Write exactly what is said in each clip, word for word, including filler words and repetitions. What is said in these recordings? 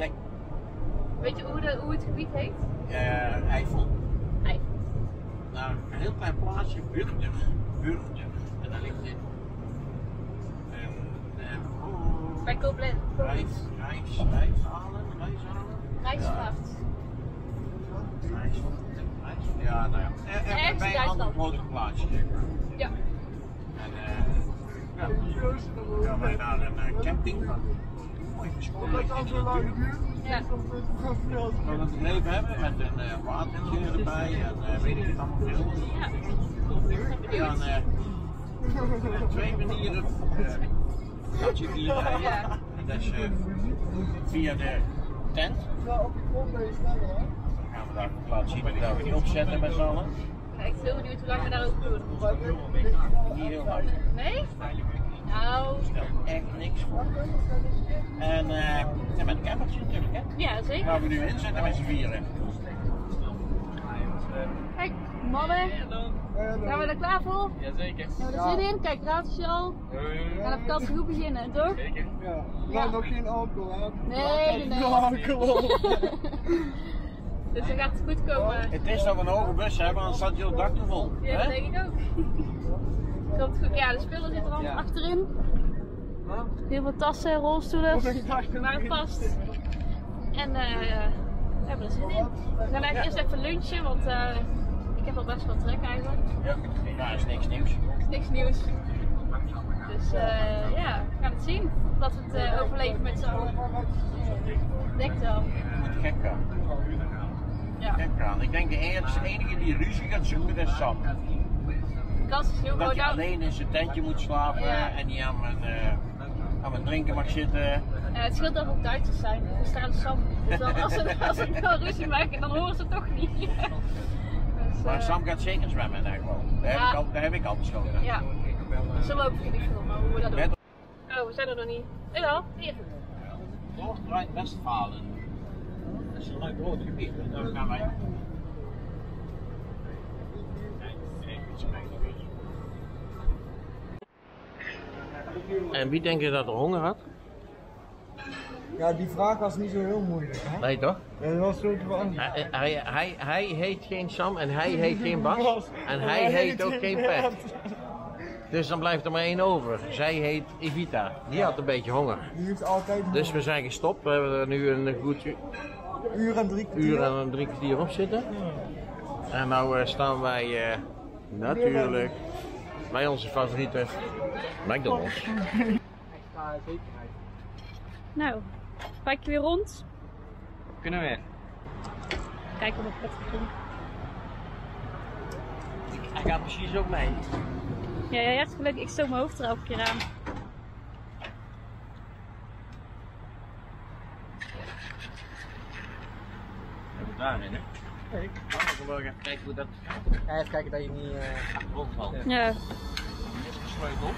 denk... Weet je hoe, de, hoe het gebied heet? Uh, Eifel. Eifel. Nou, een heel klein plaatsje, Burgder. Burgder. En daar ligt dit. En, uh, oh, Bij Koblenz. Rijs, Rijs, Rijshalen, Rijshalen. Rijsvaart. Rijs, Rijs, ja, nou ja. En, en Ergens bij in een ander Duitsland. grote plaatsje, zeg maar. Ja. En, uh, ja, dan gaan wij naar een uh, camping. Mooi verscholen. Ja. We het leven hebben met een uh, watertje erbij en uh, weet ik het allemaal veel. Ja. We gaan uh, twee manieren uh, dat je hier rijden. Ja. Dat is uh, via de tent. Dan gaan we daar laten zien dat we daar niet opzetten met z'n allen. Ja, ik ben heel benieuwd hoe lang we daar ook doen. Niet heel lang. Nee? Nou. Stel echt niks voor. En, uh, en met een campertje natuurlijk, hè? Ja, zeker. Waar we nu in zitten met z'n vieren. Kijk, mannen. Zijn we er klaar voor? Jazeker. Hebben we er zin in? Kijk, raadje al. We gaan de vakantie goed beginnen, toch? Zeker. Ja. Ja, nog geen alcohol, hè? Nee, nee, nee. Alcohol. Dus dan gaat het goed komen. Het is dat we een hoge bus hebben, anders staat je het dak te vol. Ja, dat hè? denk ik ook. Komt goed. Ja, de spullen zitten allemaal Ja. achterin. Heel veel tassen, rolstoelen. Maar het past. En uh, we hebben er zin in. We gaan eigenlijk eerst even lunchen, want uh, ik heb al best wel trek eigenlijk. Ja, daar is niks nieuws. Het is niks nieuws. Dus uh, ja, we gaan het zien. Dat we het uh, overleven met z'n allen. Ik denk wel. Het moet gek gaan. Ja. Gek gaan. Ik denk de enige, de enige die ruzie gaat zoeken is Sam. De kans is heel Dat groot. je Nou, alleen in zijn tentje moet slapen Ja. en niet aan mijn, uh, aan mijn drinken mag zitten. uh, het scheelt dat we ook Duitsers zijn. We staan Sam. Dus dan, als ze als ze wel ruzie maken, dan horen ze het toch niet. Dus, uh, Maar Sam gaat zeker zwemmen daar gewoon. Daar, Ja. heb, ik al, daar heb ik al besloten. Ja, dat zullen we ook voor die filmen, hoe we dat doen. Met Oh, we zijn er nog niet. Jawel, hier. Noord-Rijn-Westfalen. Dat is een leuk groot gebied. Daar gaan wij. En wie denk je dat er honger had? Ja, die vraag was niet zo heel moeilijk, hè? Nee toch? Ja, dat was zo van. Hij, hij, hij, hij heet geen Sam en hij heet geen Bas. En hij heet ook geen Pet. Dus dan blijft er maar één over. Zij heet Evita. Die had een beetje honger. Die heeft altijd een Dus we zijn gestopt. We hebben er nu een goed u- uur en drie kwartier. uur en een drie kwartier op zitten. En nou uh, staan wij uh, natuurlijk bij onze favoriete McDonald's. Nou, kijk je weer rond. Kunnen we weer? Kijk op het petgroen. Hij gaat precies ook mee. Ja, ja, je hebt geluk. Ik stoot mijn hoofd er elke keer aan. Even daarin, hè? Kijk, we gaan even kijken hoe dat Ja, even kijken dat je niet. Uh... rondvalt. Ja. Is gesleuteld.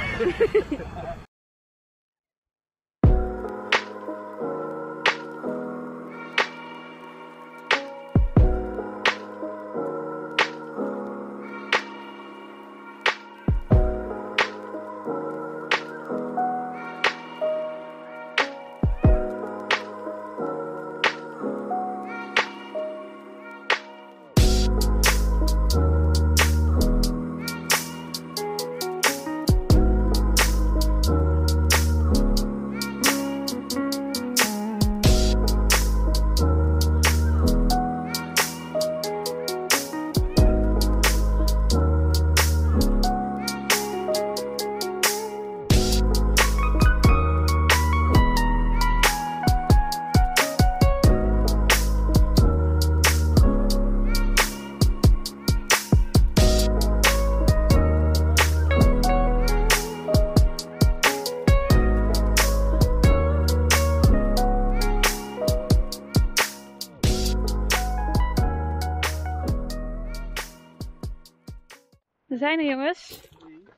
We zijn er, jongens.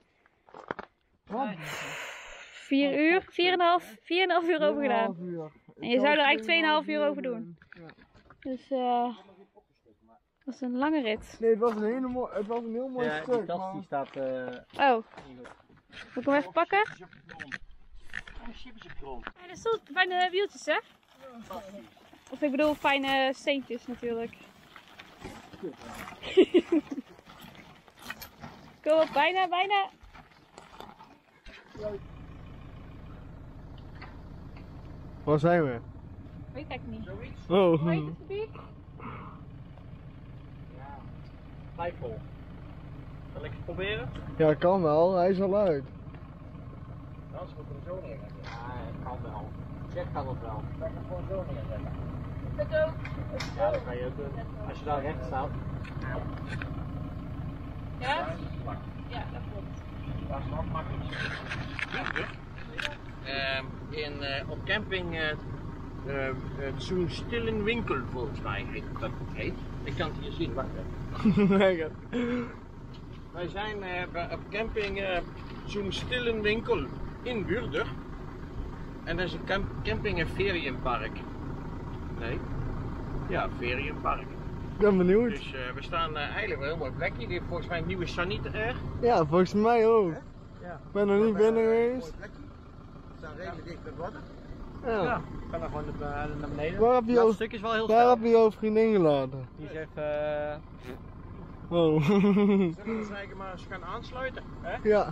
Vier uur, vier en een half, vier en een half uur over gedaan. En je zou er eigenlijk tweeënhalf uur over doen. Dus eh, dat is een lange rit. Nee, het was een, hele mooi, het was een heel mooi Ja, stuk. die tas die maar... staat. Uh... Oh, moet ik hem even pakken? Chips op de grond. Ja, dat is zo bij de wieltjes, hè? Of ik bedoel fijne steentjes natuurlijk. Kom op, bijna, bijna. Waar zijn we? Weet ik niet. Oh. Hoe heet het gebied? Twijfel. Zal ik het proberen? Ja, kan wel. Hij is al uit. Anders moet ik hem zo neerleggen. Ja, het kan wel. Jack kan het wel. Ik kan het gewoon zo neerleggen. Dat ook. Ja, dat kan je ook doen. Als je daar recht staat. Ja? Ja, dat klopt. Dat is wel makkelijk. Uh, in, uh, op camping uh, uh, uh, zo'n stille winkel volgens mij heet dat het heet. Ik kan het hier zien, wacht even. Nee, Wij zijn uh, op camping uh, zo'n stille winkel in Burder. En dat is een camp camping en ferienpark. Nee? Ja, ferienpark. ik ben benieuwd. Dus uh, we staan uh, eigenlijk wel een heel mooi plekje. Die heeft volgens mij een nieuwe saniet er. Ja, volgens mij ook. Ja. Ik ben nog niet binnen geweest. We staan redelijk dicht bij het water. Ja. Ja, ik kan er gewoon naar, naar beneden. Waar heb je Dat jouw- stuk is wel heel Waar snel. heb je jouw vriendin gelaten? Die zegt, uh, Oh. zullen we ons eigen maar eens gaan aansluiten? Hè? Ja.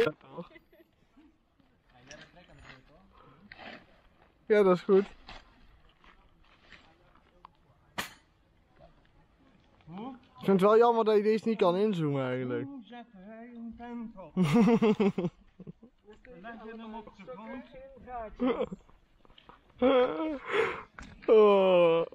Ja, dat is goed. Ik vind het wel jammer dat je deze niet kan inzoomen eigenlijk. Hoe zet hij een tent op? Leg je hem op de grond? Oh.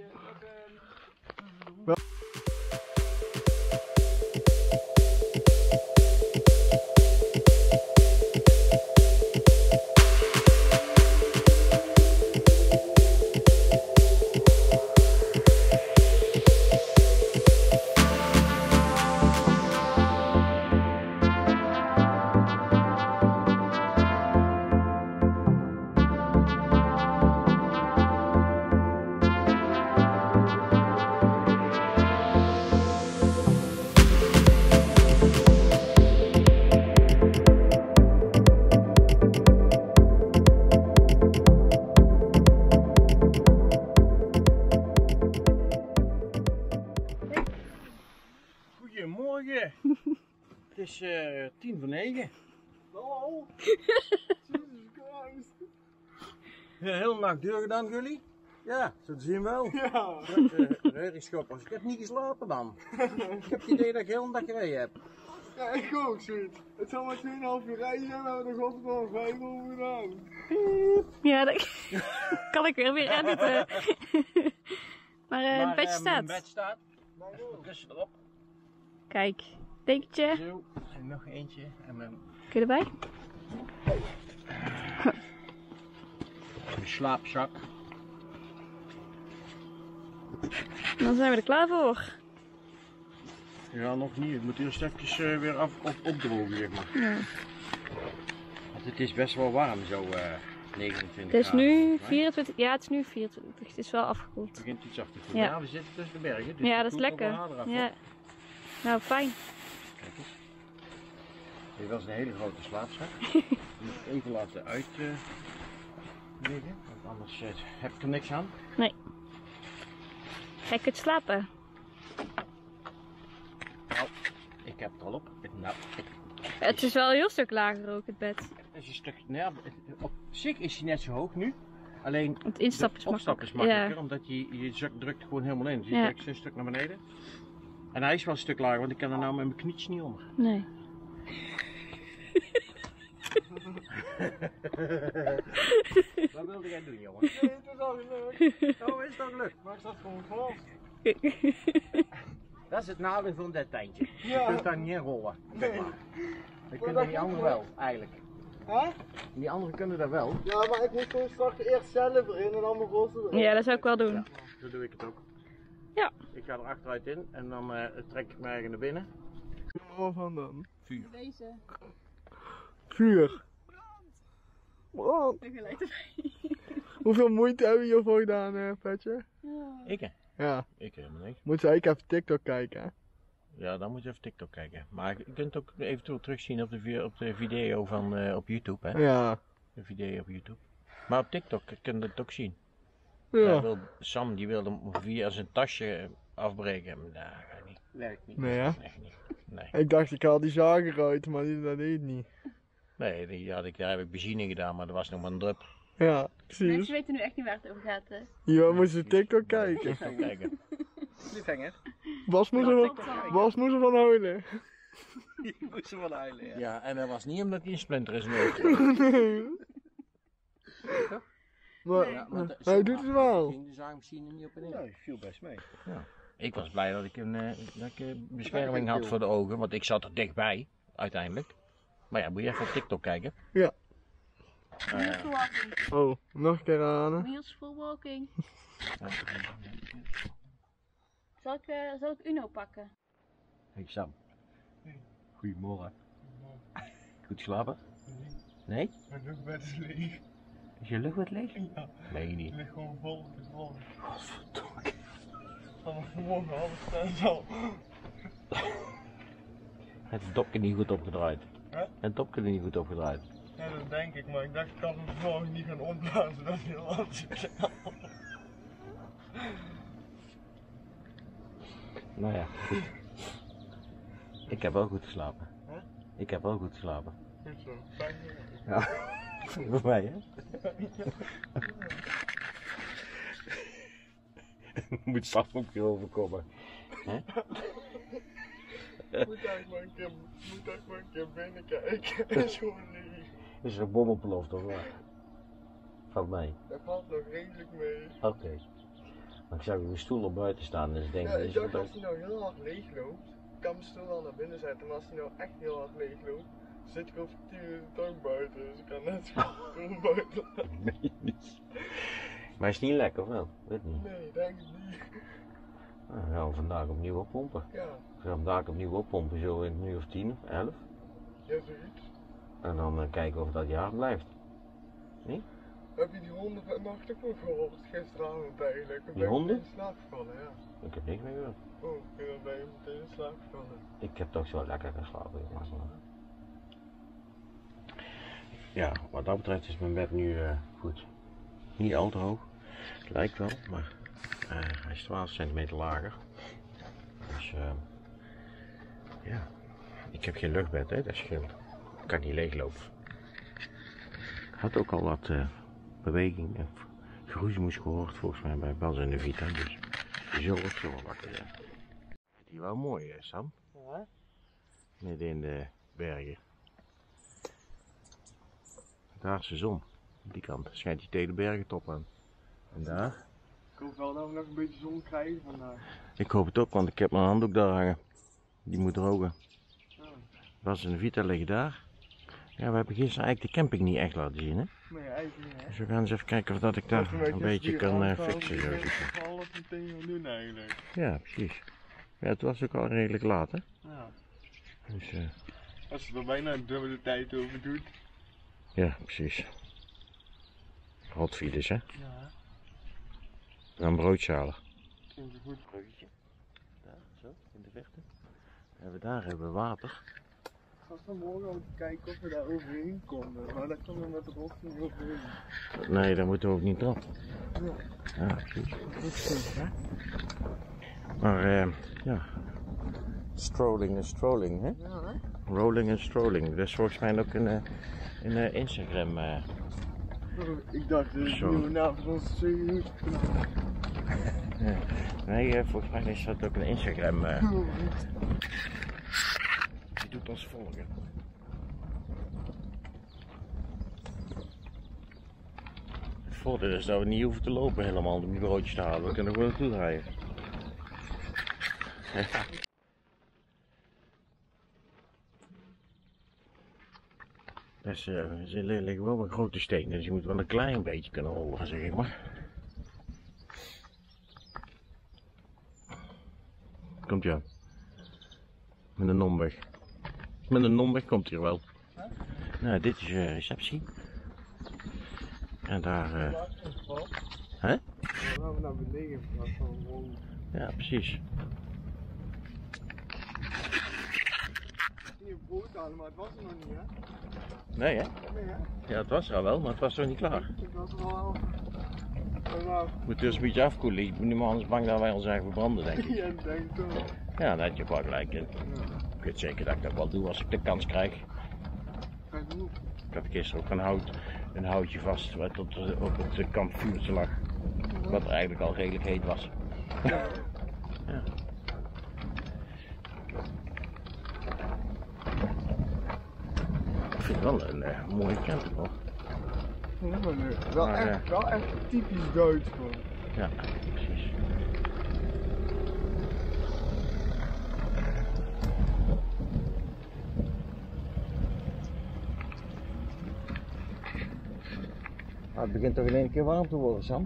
Goedemorgen. Het is uh, tien voor negen. Hallo. Jesus Christ. De hele nacht deur gedaan, jullie? Ja, zo te zien wel. Ja. Reuringsschoppers. Ik heb niet geslapen dan. Ik heb het idee dat ik heel een dag gereden heb. Ja, ik ook zoiets. Het zal maar tweeënhalf uur rijden zijn, maar we hebben er godverdomme vijf uur gedaan. Ja, dat kan ik weer weer editen. Maar uh, het bedje uh, staat. Mijn bed staat. Kussen erop. Kijk, dekentje. Zo. En nog eentje. En mijn Kun je erbij? mijn slaapzak. Dan zijn we er klaar voor. Ja, nog niet. Ik moet eerst even uh, weer af, op, opdrogen, zeg maar. Ja. Want het is best wel warm, zo uh, negenentwintig Het is graden, nu volgens mij. vierentwintig, ja het is nu vierentwintig, het is wel afgekoeld. Het begint iets af te koelen. Ja. Ja, we zitten tussen de bergen. Dus Ja, het dat is koelt ook wel lekker. harder af, Ja. hoor. Nou, fijn. Kijk eens. Dit was een hele grote slaapzak. Die moet ik even laten uit uh, liggen, want anders uh, heb ik er niks aan. Nee. Ga je kunt slapen? Nou, ik heb het al op. Nou, ik, Het is wel een heel stuk lager ook, het bed. het is een stuk, nou ja, op zich is hij net zo hoog nu. Alleen Het instappen is de opstap makkelijk. is makkelijker, Ja. omdat je, je zak drukt gewoon helemaal in. Dus je Ja. drukt een stuk naar beneden. En hij is wel een stuk lager, want ik kan er nou met mijn knietjes niet onder. Nee. Wat wilde jij doen, jongen? Nee, het is al gelukt. Oh, is dat gelukt? Maar ik zat gewoon vast. Dat is het nadeel van dat tentje. Je Ja. kunt daar niet in rollen. Zeg Nee. maar. Dat dat kunnen die kan anderen niet. wel, eigenlijk. Hè? Die anderen kunnen dat wel. Ja, maar ik moet gewoon straks eerst zelf erin en dan mijn rossen erin. Ja, dat zou ik wel doen. Ja, zo doe ik het ook. Ja. Ik ga er achteruit in en dan uh, trek ik me eigen naar binnen. Wat van dan? Vuur. Deze. Vuur. Brand. Hoeveel moeite hebben we hiervoor gedaan, eh, Petje? Ik hè? Ja. Ik helemaal niks. Moet ze eigenlijk even TikTok kijken, hè? Ja, dan moet je even TikTok kijken. Maar je kunt het ook eventueel terugzien op de, vi- op de video van uh, op YouTube, hè? Ja. De video op YouTube. Maar op TikTok kun je het ook zien. Hij Ja. wil, Sam die wilde hem via zijn tasje afbreken. Nou, dat gaat niet. Werkt niet. Nee, hè? Echt niet. Nee, Ik dacht ik haal die zaag eruit, maar die, dat deed niet. nee die had ik, daar heb ik benzine gedaan, maar dat was nog maar een drup. Ja, Mensen precies. weten nu echt niet waar het over gaat, hè? Hier moesten TikTok kijken. Even kijken. Cliffhanger. Bas moest er van, Bas moest er van huilen. Je moest ze wel huilen, ja. Ja, en dat was niet omdat hij een splinter is nodig. Maar Ja, maar dat- hij doet het wel. Ging de zaagmachine niet op en in. Ja, je viel best mee. Ik was blij dat ik een, eh, dat ik, eh, bescherming had voor de ogen, want ik zat er dichtbij, uiteindelijk. Maar ja, moet je even op TikTok kijken. Ja. Wheels for walking. Oh, nog een keer aan. Wheels for walking. Zal ik, uh, zal ik Uno pakken? Hey Sam. Goedemorgen. Goed geslapen? Nee? Mijn luchtbed is leeg. Is je luchtbed leeg? Ja, Nee, niet. het ligt gewoon vol met vol. Vanaf morgen half zes al. Het dopje niet goed opgedraaid. Hè? Het dopje er niet goed opgedraaid. Ja, dat denk ik, maar ik dacht ik kan hem morgen niet gaan opblazen, dat is heel lastig. Nou ja, goed. Ik heb wel goed geslapen. Huh? Ik heb wel goed geslapen. Goed zo, fijn. Ja. Voor mij, hè? Moet Sam ook weer overkomen. Hè? Moet eigenlijk maar een keer, moet eigenlijk maar een keer binnenkijken. Het is gewoon leeg. Is er een bom opgeloofd of wat? Valt mee. Dat valt nog redelijk mee. Oké. Maar ik zag uw stoel op buiten staan, dus ik denk Ja, dat ik is dacht wel als hij nou heel hard leeg loopt, kan mijn stoel wel naar binnen zetten, maar als hij nou echt heel hard leeg loopt, zit ik over tien minuten toch buiten, dus ik kan net zo goed de stoel buiten laten. Nee, niet. Maar is niet lekker of wel? Weet niet. Nee, denk ik niet. Nou, dan gaan we vandaag opnieuw oppompen. Ja, We gaan vandaag opnieuw oppompen, zo in een uur of tien of elf. ja zoiets. En dan uh, kijken of dat jaar blijft. Heb je die honden vannacht ook nog gehoord, gisteravond eigenlijk? Ik Die ben honden? in slaap gevallen, ja. Ik heb niks meer gehoord. Oh, ik ben bij hem meteen in slaap gevallen. Ik heb toch zo lekker geslapen, jongens. Ja, wat dat betreft is mijn bed nu uh, goed. Niet al te hoog. Lijkt wel, maar uh, hij is twaalf centimeter lager. Dus uh, ja, ik heb geen luchtbed, hè, dat scheelt. Ik kan niet leeglopen. Ik had ook al wat uh, beweging en geroezemoes gehoord volgens mij bij Bas en de Vita, dus die zullen ook zo wel wakker zijn. Die wel mooi, hè, Sam? Ja? Midden in de bergen. Daar is de zon. Op die kant schijnt hij tegen de bergentop aan. En daar? Ik hoop wel dat we nog een beetje zon krijgen vandaag. Ik hoop het ook, want ik heb mijn handdoek daar hangen. Die moet drogen. Ja. Bas en de Vita liggen daar. Ja, we hebben gisteren eigenlijk de camping niet echt laten zien, hè? Nee, eigenlijk niet, hè. Dus we gaan eens even kijken of dat ik daar een beetje kan uh, fixen. Zo. Ik alles meteen gaan doen eigenlijk. Ja, precies. Ja, het was ook al redelijk laat, hè? Ja. Dus, uh, Als je er bijna een dubbele tijd over doet. ja, precies. Rotfiles, hè? Ja, We gaan broodje halen. klinkt een goed. Bruggetje. Daar, zo, in de verte. En daar hebben we water. Ik ga vanmorgen ook kijken of we daar overheen konden, maar daar konden we met de bocht niet overheen. Nee, daar moeten we ook niet op. Ja, Ja, precies. dat is goed, hè? Maar uh, ja, strolling en strolling, hè? Ja, hè? Rolling en strolling. Dat is volgens mij ook een, uh, een uh, Instagram. Uh, Oh, ik dacht, dit is Zo. een nieuwe naam van onze YouTube kanaal. uh, nee, uh, volgens mij is dat ook een Instagram. Uh, Oh, die doet ons volgen. Het voordeel is dat we niet hoeven te lopen helemaal om die broodjes te halen. We kunnen gewoon naartoe rijden. Ja. Dus, uh, er liggen wel wat grote stenen, dus je moet wel een klein beetje kunnen rollen, zeg maar. Komt ja. Met een omweg. Met een omweg komt hij wel. Huh? Nou, dit is uh, receptie. En daar... Uh... Hè? Dan gaan we naar beneden in plaats van gewoon. Ja, precies. Niet een brood halen, maar het was er nog niet, hè? Nee hè? Nee, hè? Ja, het was er al wel, maar het was nog niet klaar. Het was er wel. We waren Ja. Moet dus een beetje afkoelen. Ik ben niet anders bang dat wij ons eigen verbranden, denk ik. Ja, denk toch. Ja, daar heb je wel gelijk in. Ik weet zeker dat ik dat wel doe als ik de kans krijg. Ga doen. Ik had gisteren ook een, hout, een houtje vast wat op, op het kampvuurtje lag. Wat er eigenlijk al redelijk heet was. Ja. Ja. Ik vind het wel een uh, mooie camper hoor. Ja, maar nee. Wel, Maar, echt, uh, wel echt typisch Duits gewoon. Ja, precies. Ah, het begint toch in één keer warm te worden, Sam?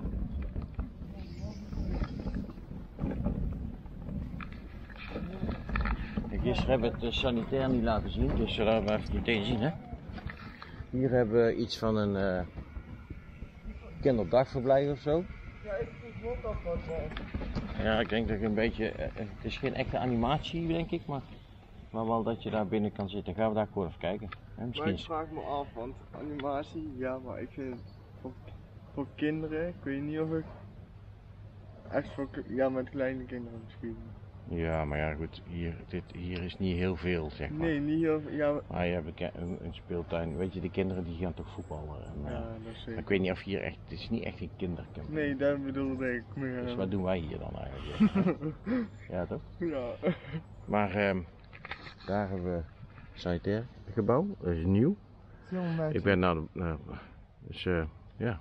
Gisteren hebben we het sanitair niet laten zien, dus dat laten we even meteen zien. Hè? Hier hebben we iets van een uh, kinderdagverblijf of zo. Ja, ik vroeg ook af wat uh... Ja, ik denk dat ik een beetje, uh, het is geen echte animatie denk ik, maar, maar wel dat je daar binnen kan zitten. Gaan we daar gewoon even kijken. Hè? Misschien Maar ik vraag me af, want animatie, ja, maar ik vind het voor, voor kinderen, ik weet niet of ik echt voor, ja, met kleine kinderen misschien. Ja, maar ja goed, hier, dit, hier is niet heel veel zeg maar. Nee, niet heel ja. Maar... Ah, je hebt een, een speeltuin, weet je, de kinderen die gaan toch voetballen. En, Ja, uh, dat is zeker. ik weet niet of hier echt, het is niet echt een kinderkamp. Nee, dat bedoelde ik meer. Dus wat doen wij hier dan eigenlijk? Ja toch? Ja. Maar um, daar hebben we het sanitair gebouw, dat is nieuw. Ik ben naar de, nou, dus uh, ja.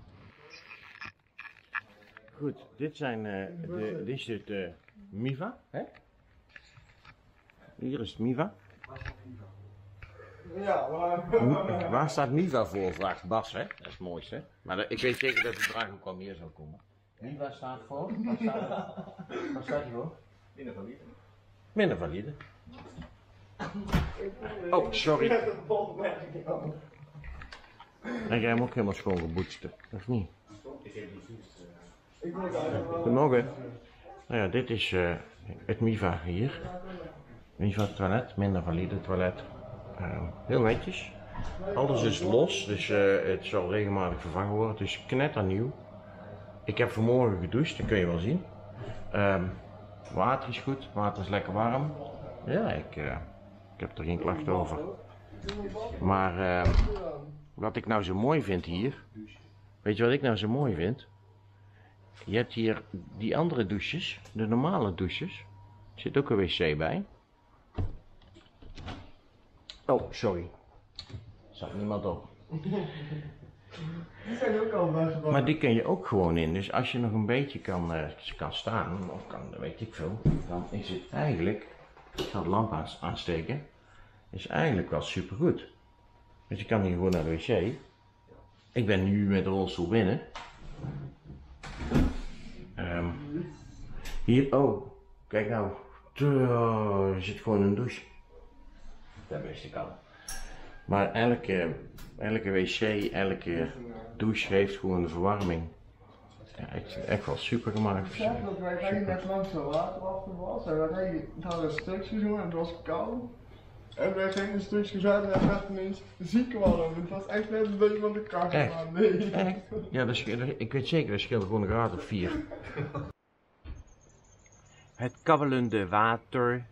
Goed, dit zijn uh, de, dit is het uh, Miva, hè? Hier is het Miva. Ja, maar... M waar staat Miva voor, vraagt Bas, hè? Dat is het mooiste, hè? Maar dat, ik weet zeker dat de vraag ook wel meer zou komen. Miva staat voor, wat staat, wat staat die voor? Minder valide. Minder valide. Oh, sorry. En jij hem ook helemaal schoon geboetst, of niet? Goedemorgen. Nou ja, dit is uh, het Miva hier. Miva toilet, minder valide toilet. Uh, heel netjes. Alles is los, dus uh, het zal regelmatig vervangen worden. Het is knetternieuw. Ik heb vanmorgen gedoucht, dat kun je wel zien. Um, water is goed, water is lekker warm. Ja, ik, uh, ik heb er geen klachten over. Maar uh, wat ik nou zo mooi vind hier, weet je wat ik nou zo mooi vind? Je hebt hier die andere douches, de normale douches. Er zit ook een wc bij. Oh, sorry. Er zat niemand op. Die zijn ook al weg. Maar die kun je ook gewoon in. Dus als je nog een beetje kan, uh, kan staan, of kan, weet ik veel, dan is het eigenlijk, ik ga de lamp aansteken, is eigenlijk wel super goed. Dus je kan hier gewoon naar de wc. Ik ben nu met de rolstoel binnen. Um, hier, oh, kijk nou, oh, er zit gewoon een douche. Dat wist ik al. Maar elke, elke wc, elke douche heeft gewoon de verwarming. Ja, echt, echt wel super gemaakt. Ik zeg dat wij gingen net langs de waterwachter was en wij hadden een stukje zo en het was koud. En wij gingen een stukje verder en werd ineens ziek worden. Het was echt net een beetje van de kast. Echt? Maar nee. Echt? Ja, dat scheelt, ik weet zeker, dat scheelt gewoon een graad of vier. Het kabbelende water.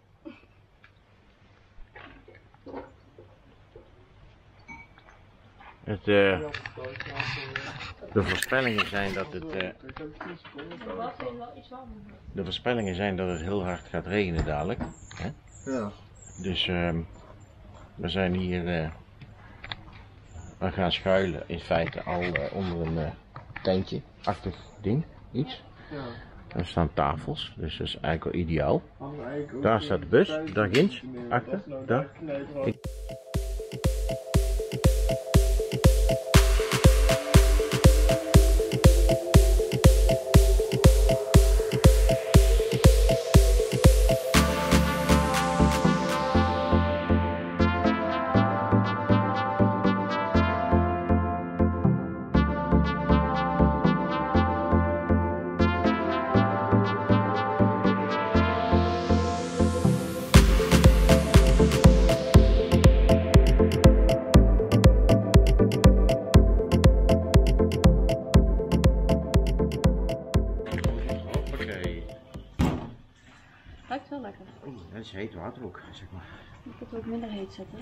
Het, uh, de voorspellingen zijn dat het, uh, de voorspellingen zijn dat het heel hard gaat regenen dadelijk. Hè? Ja. Dus uh, we zijn hier, uh, we gaan schuilen in feite al uh, onder een uh, tentje-achtig ding, iets. Ja. Er staan tafels, dus dat is eigenlijk wel ideaal. Eigenlijk Daar staat de bus, daar ginds, achter, daar. lekker. Oeh, dat is heet water ook, zeg maar. Ik kan het ook minder heet zetten.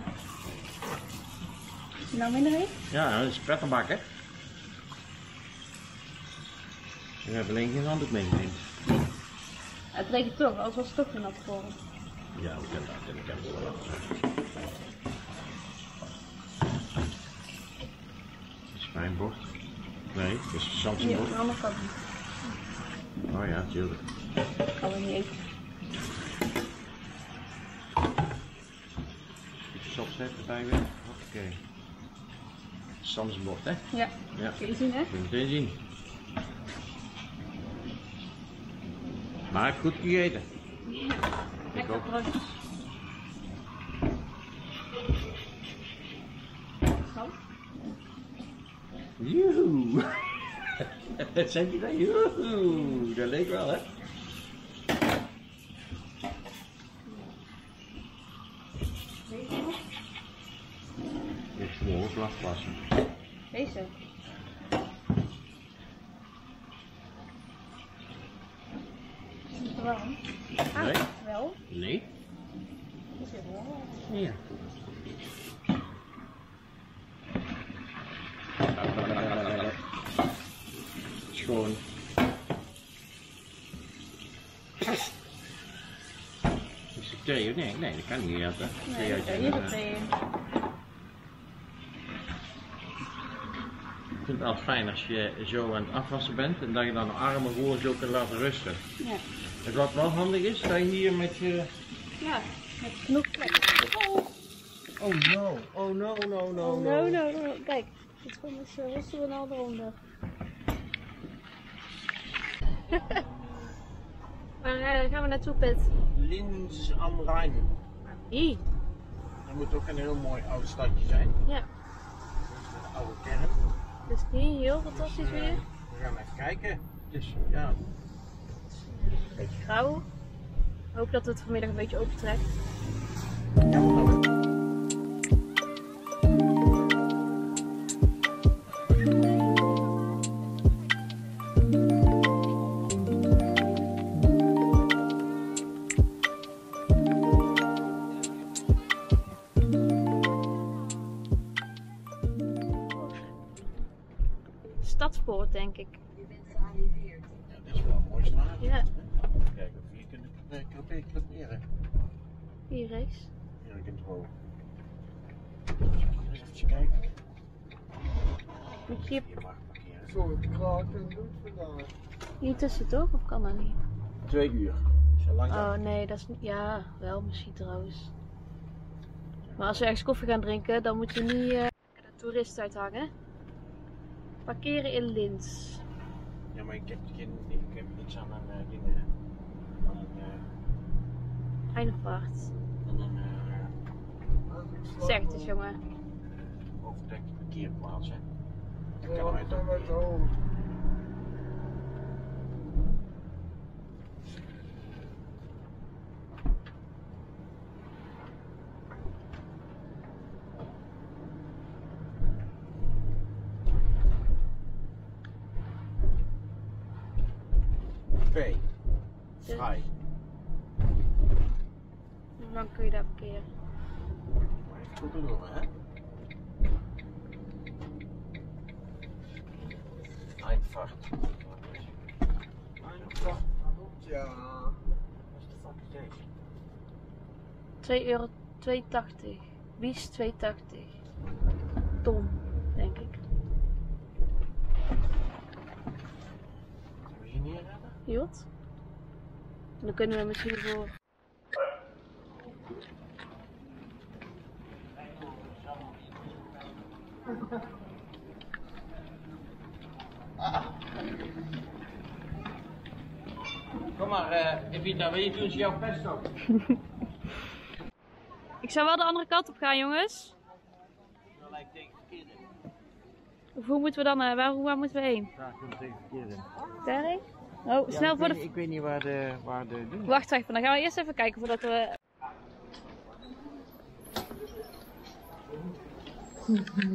Is het nou minder heet? Ja, dat is prettenbak, hè? We hebben alleen geen handdoek meegenomen. Het regent toch, anders was het toch weer nat geworden. Ja, we kunnen dat in de kant wel. Dat is mijn bord. Nee, dat is Sam's Hier, bord. aan de andere kant. Oh ja, tuurlijk. Gaan we niet eten. Beetje sopzet erbij weer. Oké. Sam's bord, hè? Ja, Ja. kun je zien, hè? Kun je meteen zien. Maar goed gegeten. Ja, lekker ook. brood. Zo. Joehoe! Wat zeg je dan? Joehoe! Dat leek wel, hè? Dit is gewoon glasplassen. Deze. Is het warm? Ah, Nee. wel. Nee? Is het wel? Ja. Schoon. Is het thee? Nee, nee, dat kan niet eten. Nee, dat kan hier het thee in. Ik vind het altijd fijn als je zo aan het afwassen bent en dat je dan de armen gewoon zo kunt laten rusten. Ja. En wat wel handig is, dat je hier met je... Ja, met genoeg plek. Oh, Oh no, oh no, no, no, oh no, no, no. Kijk, het is gewoon dus rustig en al eronder. Waar uh, gaan we naartoe, Pit? Linz am Rijn. Hier. Dat moet ook een heel mooi oud stadje zijn. Ja, Een oude kern. dus hier heel fantastisch weer. We gaan even kijken. Het is, ja, Beetje grauw. Ik hoop dat het vanmiddag een beetje opentrekt. Stadspoort, denk ik. ja, dit is wel een mooi straat. Ja, Kijken of je hier kunt uh, creperen, creperen. hier rechts. Ja, je kunt gewoon. Eens even kijken. Moet je hier, Hier mag parkeren. Zo, het kraakt en doet vandaag. hier tussen toch? Of kan dat niet? Twee uur. Zo langzaam. Oh nee, dat is niet. Ja, wel misschien trouwens. Maar als we ergens koffie gaan drinken, dan moet je niet uh, de toerist uithangen. Parkeren in Linz. Ja, maar ik heb, geen, ik heb niets aan een uh, ding. uh, Aan een. Uh, Eindvaart. aan een uh, Zeg het eens, jongen. overdekte parkeerplaats. Hè. Dat Ja, kan mij we toch zijn met niet. de hoofd. P. Vrij. Hoe lang kun je daar parkeren? Maar even goed doen, hè? Eindvaart. Eindvaart. Ja. Wat de fuck is deze? twee euro twee tachtig. Wies twee tachtig. Ton, denk ik. Zullen we hier neerredden? Jot. En dan kunnen we misschien voor. Kom maar, uh, Evita, wil je doen ze jouw pesto? Ik zou wel de andere kant op gaan, jongens. Dan lijkt tegen verkeer in. Of hoe moeten we dan, uh, waar, waar moeten we heen? Daar komt tegen verkeer in. Daarheen? Oh, snel ik voor weet, de. Ik weet niet waar de, waar de ding is. Wacht even, dan gaan we eerst even kijken voordat we.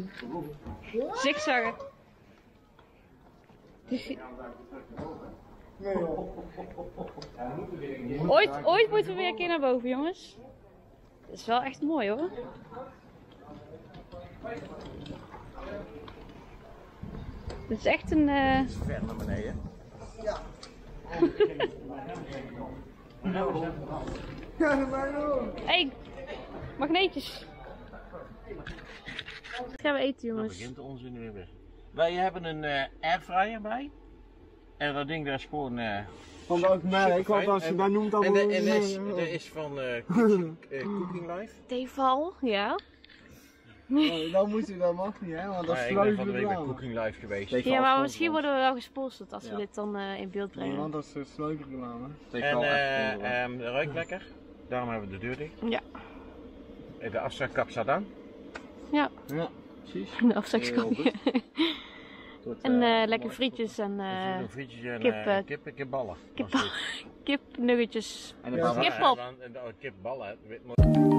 Zigzaggen. Nee joh. Ooit, ooit moeten we weer een keer naar boven, jongens. Het is wel echt mooi hoor. Het is echt een... Uh... Ver naar beneden. Ja. Ja, dat mij ook. Hey, magneetjes. Wat gaan we eten, Dan jongens? begint de onzin weer weg. Wij hebben een uh, airfryer bij. En dat ding daar is gewoon... Uh, Van welk merk? Want als je dat noemt dan... En dat is, is van uh, cooking, uh, Cooking Life. Teval, ja. Oh, dan moet je, dat mag niet hè, want dat Maar is ik ben van de sluizen week bij reclame. Cooking Life geweest. Ja, maar misschien worden we wel gesponsord als we Ja. dit dan uh, in beeld Nee, brengen. want dat is sluizen reclame. En uh, um, dat ruikt lekker. Daarom hebben we de deur dicht. Ja. De afzuigkap staat aan. Ja, Ja, precies. de afzakskopje. Tot, En uh, uh, lekker frietjes en uh, een frietjes en kip, uh, uh, kip, kipballen. kip, kipnuggetjes. En de Ja. bal. Kipop. Kipballen.